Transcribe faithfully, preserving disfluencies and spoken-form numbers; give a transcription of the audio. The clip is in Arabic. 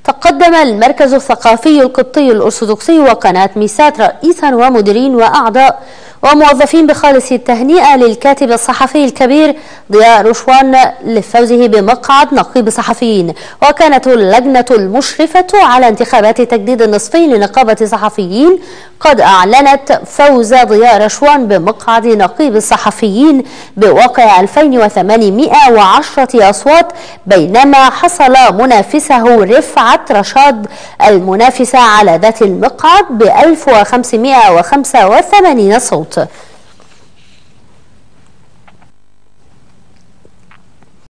تقدم المركز الثقافي القبطي الأرثوذكسي وقناة ميسات رئيسا ومديرين وأعضاء وموظفين بخالص التهنئة للكاتب الصحفي الكبير ضياء رشوان لفوزه بمقعد نقيب الصحفيين. وكانت اللجنة المشرفة على انتخابات تجديد النصفي لنقابة الصحفيين قد أعلنت فوز ضياء رشوان بمقعد نقيب الصحفيين بواقع ألفين وثمانمائة وعشرة أصوات، بينما حصل منافسه رفعت رشاد المنافسة على ذات المقعد ب ألف وخمسمائة وخمسة وثمانين صوت.